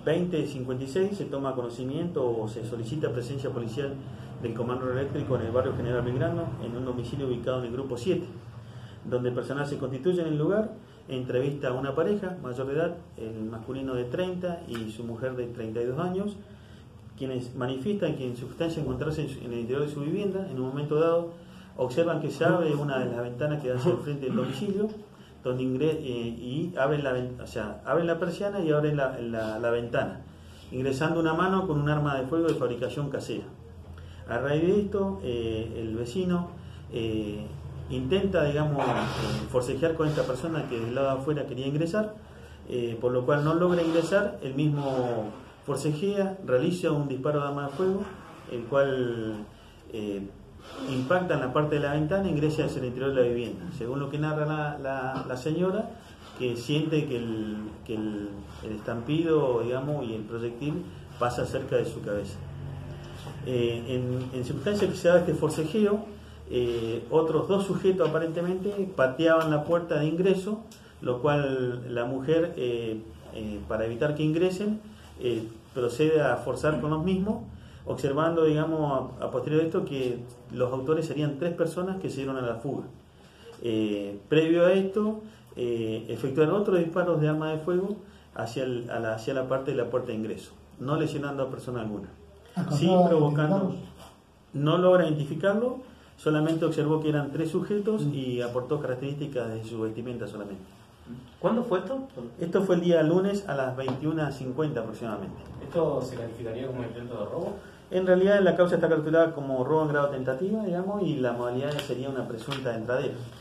20:56 se toma conocimiento o se solicita presencia policial del Comando Eléctrico en el barrio General Belgrano, en un domicilio ubicado en el grupo 7, donde el personal se constituye en el lugar, entrevista a una pareja mayor de edad, el masculino de 30 y su mujer de 32 años, quienes manifiestan que en substancia encontrarse en el interior de su vivienda. En un momento dado observan que se abre una de las ventanas que da hacia el frente del domicilio, donde y abren la persiana y abren la ventana, ingresando una mano con un arma de fuego de fabricación casera. A raíz de esto, el vecino intenta, digamos, forcejear con esta persona que del lado de afuera quería ingresar, por lo cual no logra ingresar. El mismo forcejea, realiza un disparo de arma de fuego, el cual impacta en la parte de la ventana e ingresa hacia el interior de la vivienda. Según lo que narra la señora, que siente que el estampido, digamos, y el proyectil pasa cerca de su cabeza. En circunstancias que se da este forcejeo, otros dos sujetos aparentemente pateaban la puerta de ingreso, lo cual la mujer, para evitar que ingresen, procede a forzar con los mismos, observando, digamos, a posteriori de esto, que los autores serían 3 personas que se dieron a la fuga. Previo a esto, efectuaron otros disparos de arma de fuego hacia la parte de la puerta de ingreso, no lesionando a persona alguna. Sí, provocando. No logra identificarlo, solamente observó que eran 3 sujetos y aportó características de su vestimenta solamente. ¿Cuándo fue esto? Esto fue el día lunes a las 21:50 aproximadamente. ¿Esto se calificaría como intento de robo? En realidad la causa está calculada como robo en grado tentativa, digamos, y la modalidad sería una presunta entradera.